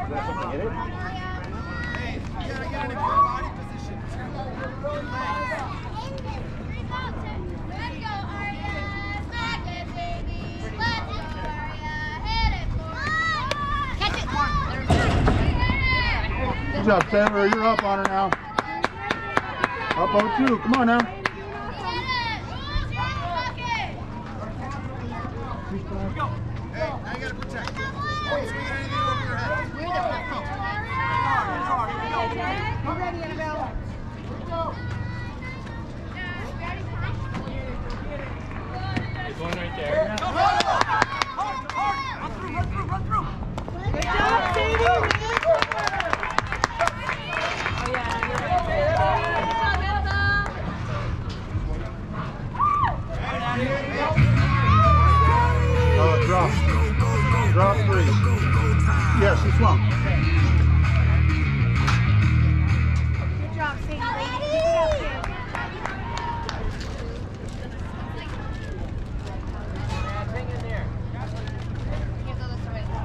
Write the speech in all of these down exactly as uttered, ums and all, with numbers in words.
Hey, you gotta get in a good body position. Good job, Taylor. You're up on her now. Up oh two. Come on now. Hey, now you gotta protect. Don't swing anything over your head. We're ready, Annabelle. There's one right there. Hard, hard. Run through, run through, run through. Good job, Sadie. Oh, drop. Drop three. Yes, he swung. Good job, Sadie. Keep it up, kid. Hang in there. Can't go this way.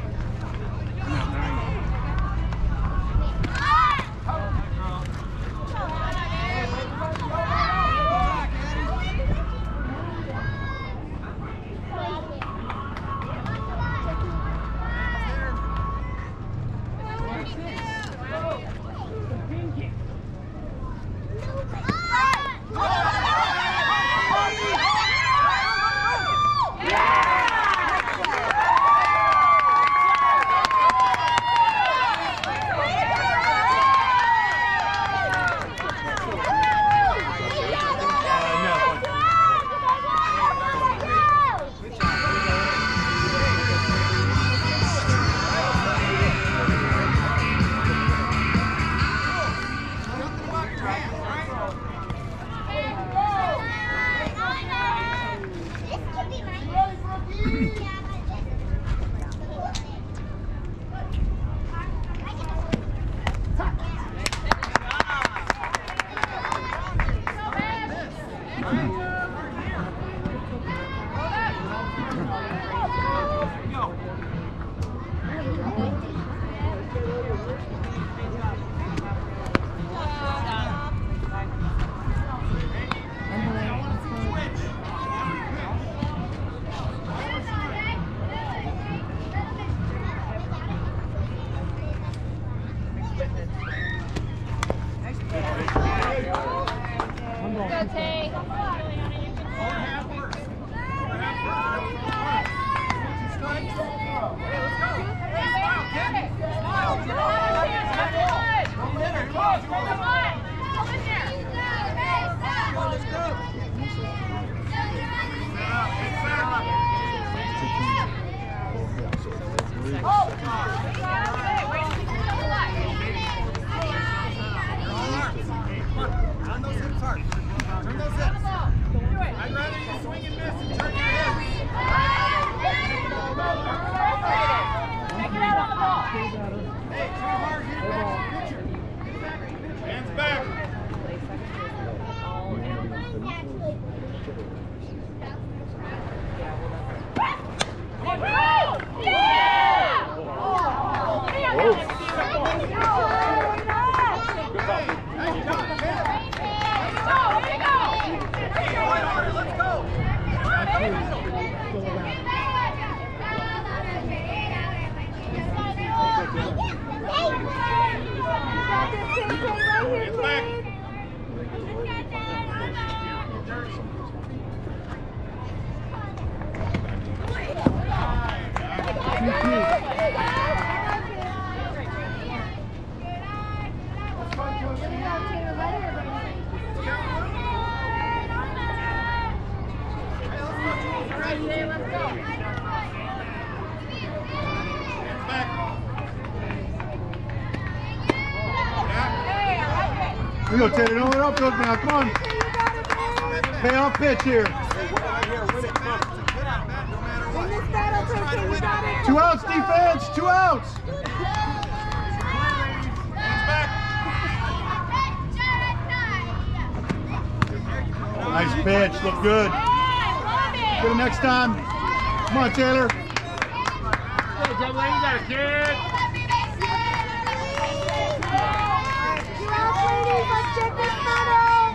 Here we go, Taylor. Don't let up those now. Come on. Pay off pitch here. Two outs, defense. Two outs. Nice pitch. Look good. Get it next time. Come on, Taylor. Hey, double A, you got a kid. Check this middle.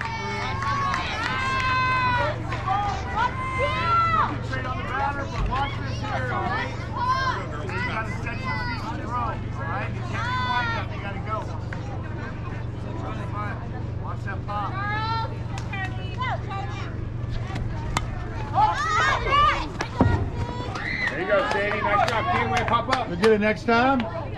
Concentrate on the batter, but watch this here, all right? You gotta set your feet to throw, all right? You can't be quiet up, you gotta go. Watch that pop. There you go, Sadie. Nice job. Can't wait. Pop up. We'll get it next time. Get your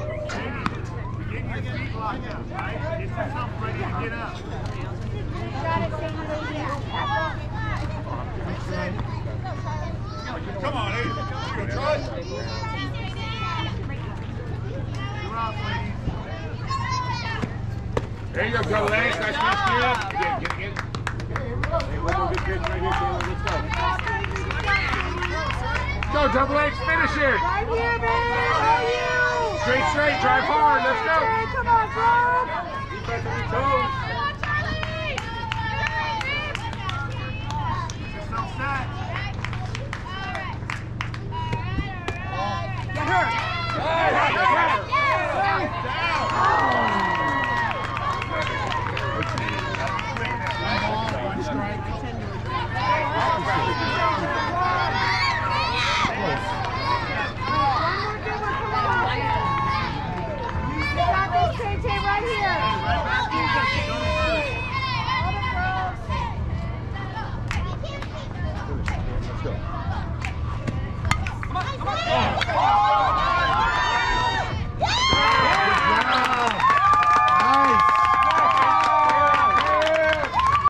feet locked up, right? Get yourself ready to get up. Got it, Sadie lady. Come on, Aiden. You gonna try it? You're off, ladies. There you go, go, Lance. Nice one. Stand up. Get it, get it, get it. Hey, one more good pitch right here, Taylor. Let's go. Go, double H. Finish it. Right here, baby. Right here. Straight, straight. Drive hard. Let's go. Come on, bro. Defense on your toes.